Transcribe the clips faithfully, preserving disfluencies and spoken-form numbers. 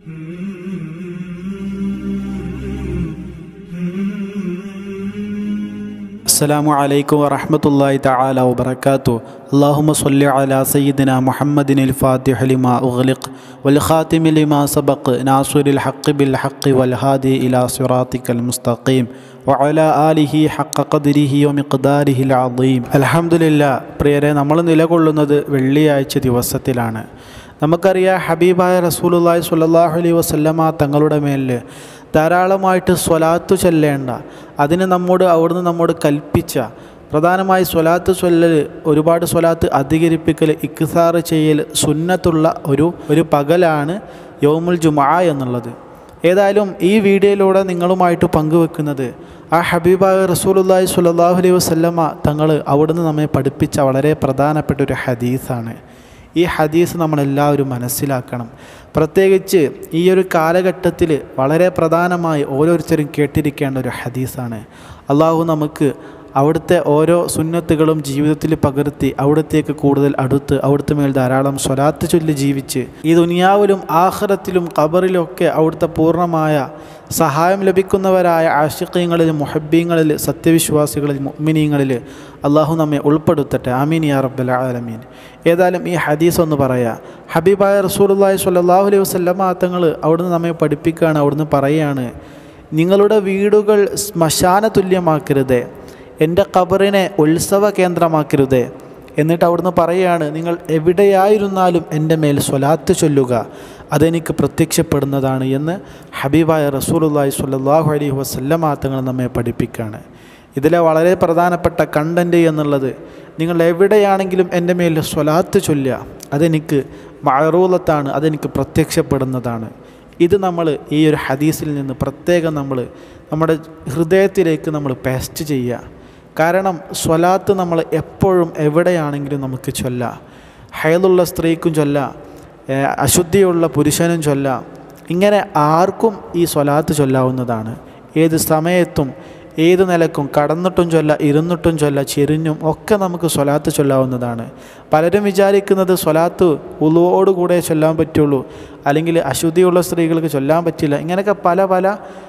അസ്സലാമു അലൈക്കും വറഹ്മത്തുള്ളാഹി തആല വബറകാതുഹു. അല്ലാഹുമ്മ സ്വല്ലി അലാ സയ്യിദിനാ മുഹമ്മദിനിൽ ഫാത്തിഹി ലിമാ ഉഗ്ലിഖ് വൽ ഖാതിമി ലിമാ സബഖ് നാസിറിൽ ഹഖ് ബിൽ ഹഖ് വൽ ഹാദി ഇലാ സിറാത്തിക്കൽ മുസ്തഖീം വഅലാ ആലിഹി ഹഖ ഖദ്രിഹി വമിഖ്ദാരിഹിൽ അദീം. അൽഹംദുലില്ലാ. പ്രിയരെ, നമ്മൾ നിലകൊള്ളുന്നത് വെള്ളിയാഴ്ച ദിവസത്തിലാണ്. നമുക്കറിയാം, ഹബീബായ റസൂലുള്ളാഹി സ്വല്ലല്ലാഹു അലൈഹി വസല്ലമ തങ്ങളുടെ മേലിൽ ധാരാളമായിട്ട് സ്വലാത്തു ചൊല്ലേണ്ട, അതിന് നമ്മോട് അവിടുന്ന് നമ്മോട് കൽപ്പിച്ച പ്രധാനമായി സ്വലാത്ത് ചൊല്ലൽ, ഒരുപാട് സ്വലാത്ത് അധികരിപ്പിക്കൽ, ഇക്സാർ ചെയ്യൽ സുന്നത്തുള്ള ഒരു ഒരു പകലാണ് യൗമുൽ ജുമുഅ എന്നുള്ളത്. ഏതായാലും ഈ വീഡിയോയിലൂടെ നിങ്ങളുമായിട്ട് പങ്കുവെക്കുന്നത് ആ ഹബീബായ റസൂലുള്ളാഹി സ്വല്ലല്ലാഹു അലൈഹി വസല്ലമ തങ്ങൾ അവിടുന്ന് നമ്മെ പഠിപ്പിച്ച വളരെ പ്രധാനപ്പെട്ട ഒരു ഹദീസാണ്. ഈ ഹദീസ് നമ്മളെല്ലാവരും മനസ്സിലാക്കണം. പ്രത്യേകിച്ച് ഈ ഒരു കാലഘട്ടത്തിൽ വളരെ പ്രധാനമായി ഓരോരുത്തരും കേട്ടിരിക്കേണ്ട ഒരു ഹദീസാണ്. അള്ളാഹു നമുക്ക് അവിടുത്തെ ഓരോ സുന്നത്തുകളും ജീവിതത്തിൽ പകർത്തി അവിടത്തേക്ക് കൂടുതൽ അടുത്ത് അവിടുത്തെ മേൽ ധാരാളം സ്വലാത്ത് ചൊല്ലി ജീവിച്ച് ഈ ദുനിയാവിലും ആഖിറത്തിലും ഖബറിലൊക്കെ അവിടുത്തെ പൂർണ്ണമായ സഹായം ലഭിക്കുന്നവരായ ആശിഖീങ്ങളിൽ, മുഹബ്ബീങ്ങളിൽ, സത്യവിശ്വാസികളിൽ, മുഅ്മിനീങ്ങളിൽ അള്ളാഹു നമ്മെ ഉൾപ്പെടുത്തട്ടെ. ആമീൻ യാ റബ്ബൽ ആലമീൻ. ഏതായാലും ഈ ഹദീസ് ഒന്ന് പറയാം. ഹബീബായ റസൂലുള്ളാഹി സ്വല്ലല്ലാഹു അലൈഹി വസല്ലമ തങ്ങൾ അവിടുന്ന് നമ്മെ പഠിപ്പിക്കുകയാണ്. അവിടുന്ന് പറയുകയാണ്, നിങ്ങളുടെ വീടുകൾ ശ്മശാന തുല്യമാക്കരുതേ, എൻ്റെ ഖബറിനെ ഉത്സവ കേന്ദ്രമാക്കരുതേ. എന്നിട്ട് അവിടുന്ന് പറയുകയാണ്, നിങ്ങൾ എവിടെയായിരുന്നാലും എൻ്റെ മേൽ സ്വലാത്ത് ചൊല്ലുക, അതെനിക്ക് പ്രത്യക്ഷപ്പെടുന്നതാണ് എന്ന് ഹബീബായ റസൂലുള്ളാഹി സ്വല്ലല്ലാഹു അലൈഹി വസല്ലമ തങ്ങൾ നമ്മെ പഠിപ്പിക്കുകയാണ്. ഇതിലെ വളരെ പ്രധാനപ്പെട്ട കണ്ടൻറ്റ് എന്നുള്ളത്, നിങ്ങൾ എവിടെയാണെങ്കിലും എൻ്റെ മേൽ സ്വലാത്ത് ചൊല്ലുക, അതെനിക്ക് മഅറൂലത്താണ്, അതെനിക്ക് പ്രത്യക്ഷപ്പെടുന്നതാണ്. ഇത് നമ്മൾ ഈ ഒരു ഹദീസിൽ നിന്ന് പ്രത്യേകം നമ്മൾ നമ്മുടെ ഹൃദയത്തിലേക്ക് നമ്മൾ പേസ്റ്റ് ചെയ്യുക. കാരണം സ്വലാത്ത് നമ്മൾ എപ്പോഴും എവിടെയാണെങ്കിലും നമുക്ക് ചൊല്ലാം. ഹൈലുള്ള സ്ത്രീക്കും ചൊല്ലാം, അശുദ്ധിയുള്ള പുരുഷനും ചൊല്ലാം. ഇങ്ങനെ ആർക്കും ഈ സ്വലാത്ത് ചൊല്ലാവുന്നതാണ്. ഏത് സമയത്തും ഏത് നിലക്കും കടന്നിട്ടും ചൊല്ല, ഇരുന്നിട്ടും ചൊല്ല, ചെരിഞ്ഞും ഒക്കെ നമുക്ക് സ്വലാത്ത് ചൊല്ലാവുന്നതാണ്. പലരും വിചാരിക്കുന്നത് സ്വലാത്ത് ഉളുവോടുകൂടെ ചൊല്ലാൻ പറ്റുള്ളൂ, അല്ലെങ്കിൽ അശുദ്ധിയുള്ള സ്ത്രീകൾക്ക് ചൊല്ലാൻ പറ്റില്ല. ഇങ്ങനെയൊക്കെ പല പല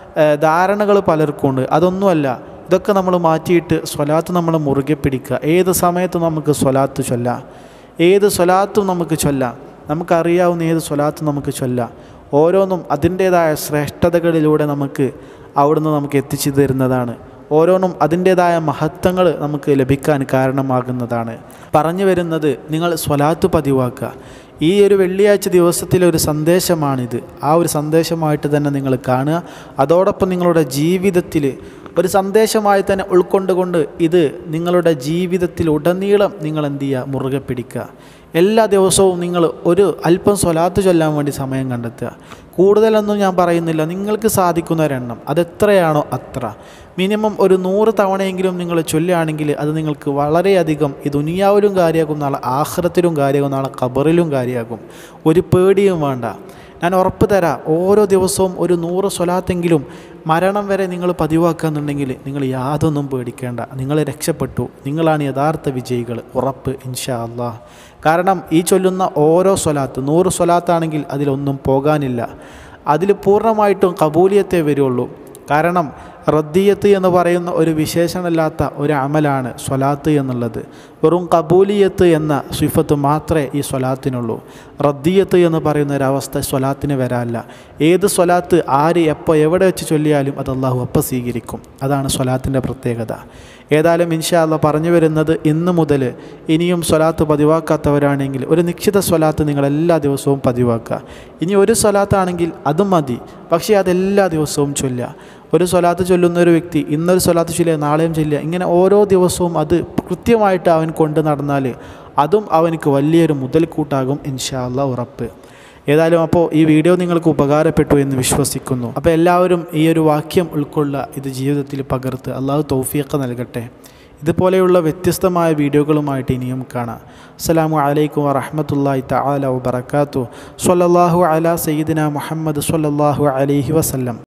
ധാരണകൾ പലർക്കും ഉണ്ട്. അതൊന്നുമല്ല. ഇതൊക്കെ നമ്മൾ മാറ്റിയിട്ട് സ്വലാത്ത് നമ്മൾ മുറുകെ പിടിക്കുക. ഏത് സമയത്തും നമുക്ക് സ്വലാത്ത് ചൊല്ലാം, ഏത് സ്വലാത്തും നമുക്ക് ചൊല്ലാം. നമുക്കറിയാവുന്ന ഏത് സ്വലാത്തും നമുക്ക് ചൊല്ലാം. ഓരോന്നും അതിൻ്റേതായ ശ്രേഷ്ഠതകളിലൂടെ നമുക്ക് അവിടുന്ന് നമുക്ക് എത്തിച്ചു തരുന്നതാണ്. ഓരോന്നും അതിൻ്റേതായ മഹത്വങ്ങൾ നമുക്ക് ലഭിക്കാൻ കാരണമാകുന്നതാണ്. പറഞ്ഞു വരുന്നത്, നിങ്ങൾ സ്വലാത്ത് പതിവാക്കുക. ഈ ഒരു വെള്ളിയാഴ്ച ദിവസത്തിലെ ഒരു സന്ദേശമാണിത്. ആ ഒരു സന്ദേശമായിട്ട് തന്നെ നിങ്ങൾ കാണുക. അതോടൊപ്പം നിങ്ങളുടെ ജീവിതത്തിൽ ഒരു സന്ദേശമായി തന്നെ ഉൾക്കൊണ്ടുകൊണ്ട് ഇത് നിങ്ങളുടെ ജീവിതത്തിൽ ഉടനീളം നിങ്ങൾ എന്ത് ചെയ്യുക, മുറുകെ പിടിക്കുക. എല്ലാ ദിവസവും നിങ്ങൾ ഒരു അല്പം സ്വലാത്ത് ചൊല്ലാൻ വേണ്ടി സമയം കണ്ടെത്തുക. കൂടുതലൊന്നും ഞാൻ പറയുന്നില്ല, നിങ്ങൾക്ക് സാധിക്കുന്ന ഒരെണ്ണം അതെത്രയാണോ അത്ര. മിനിമം ഒരു നൂറ് തവണയെങ്കിലും നിങ്ങൾ ചൊല്ലുകയാണെങ്കിൽ അത് നിങ്ങൾക്ക് വളരെയധികം ഈ ദുനിയാവിലും കാര്യമാകും, നാളെ ആഖിറത്തിലും കാര്യമാകും, നാളെ ഖബറിലും കാര്യമാകും. ഒരു പേടിയും വേണ്ട. ഞാൻ ഉറപ്പ് തരാം, ഓരോ ദിവസവും ഒരു നൂറ് സ്വലാത്തെങ്കിലും മരണം വരെ നിങ്ങൾ പതിവാക്കുകയെന്നുണ്ടെങ്കിൽ നിങ്ങൾ യാതൊന്നും പേടിക്കേണ്ട. നിങ്ങൾ രക്ഷപ്പെട്ടു. നിങ്ങളാണ് യഥാർത്ഥ വിജയികൾ, ഉറപ്പ് ഇൻഷാ അല്ലാഹ്. കാരണം ഈ ചൊല്ലുന്ന ഓരോ സ്വലാത്ത്, നൂറ് സ്വലാത്താണെങ്കിൽ അതിലൊന്നും പോകാനില്ല. അതിൽ പൂർണ്ണമായിട്ടും കബൂലിയത്തെ വരുള്ളൂ. കാരണം റദ്ദിയത്ത് എന്ന് പറയുന്ന ഒരു വിശേഷണമില്ലാത്ത ഒരു അമലാണ് സ്വലാത്ത് എന്നുള്ളത്. വെറും കബൂലിയത്ത് എന്ന സിഫത്ത് മാത്രമേ ഈ സ്വലാത്തിനുള്ളൂ. റദ്ദിയത്ത് എന്ന് പറയുന്ന ഒരവസ്ഥ സ്വലാത്തിന് വരാനില്ല. ഏത് സ്വലാത്ത് ആര് എപ്പോൾ എവിടെ വെച്ച് ചൊല്ലിയാലും അത് അള്ളാഹു അപ്പം സ്വീകരിക്കും. അതാണ് സ്വലാത്തിൻ്റെ പ്രത്യേകത. ഏതായാലും ഇൻഷാ അല്ലാഹ് പറഞ്ഞു വരുന്നത്, ഇന്ന് മുതൽ ഇനിയും സ്വലാത്ത് പതിവാക്കാത്തവരാണെങ്കിൽ ഒരു നിശ്ചിത സ്വലാത്ത് നിങ്ങൾ എല്ലാ ദിവസവും പതിവാക്കുക. ഇനി ഒരു സ്വലാത്താണെങ്കിൽ അതും മതി, പക്ഷേ അതെല്ലാ ദിവസവും ചൊല്ലുക. ഒരു സ്വലാത്ത് ചൊല്ലുന്ന ഒരു വ്യക്തി ഇന്നൊരു സ്വലാത്ത് ചൊല്ലുക, നാളെയും ചൊല്ലുക, ഇങ്ങനെ ഓരോ ദിവസവും അത് കൃത്യമായിട്ട് അവൻ കൊണ്ട് നടന്നാൽ അതും അവനക്ക് വലിയൊരു മുതൽക്കൂട്ടാകും ഇൻഷാ അല്ലാഹ്, ഉറപ്പ്. ഏതായാലും അപ്പോൾ ഈ വീഡിയോ നിങ്ങൾക്ക് ഉപകാരപ്പെട്ടു എന്ന് വിശ്വസിക്കുന്നു. അപ്പോൾ എല്ലാവരും ഈ ഒരു വാക്യം ഉൾക്കൊള്ളുക, ഇത് ജീവിതത്തിൽ പകർത്ത്. അള്ളാഹു തൗഫീഖ് നൽകട്ടെ. ഇതുപോലെയുള്ള വ്യത്യസ്തമായ വീഡിയോകളുമായിട്ട് ഇനിയും കാണാം. അസ്സലാമു അലൈക്കും വറഹ്മത്തുള്ളാഹി തആല വബറകാതുഹു. സ്വല്ലല്ലാഹു അലാ സയ്യിദിനാ മുഹമ്മദ് സ്വല്ലല്ലാഹു അലൈഹി വസല്ലം.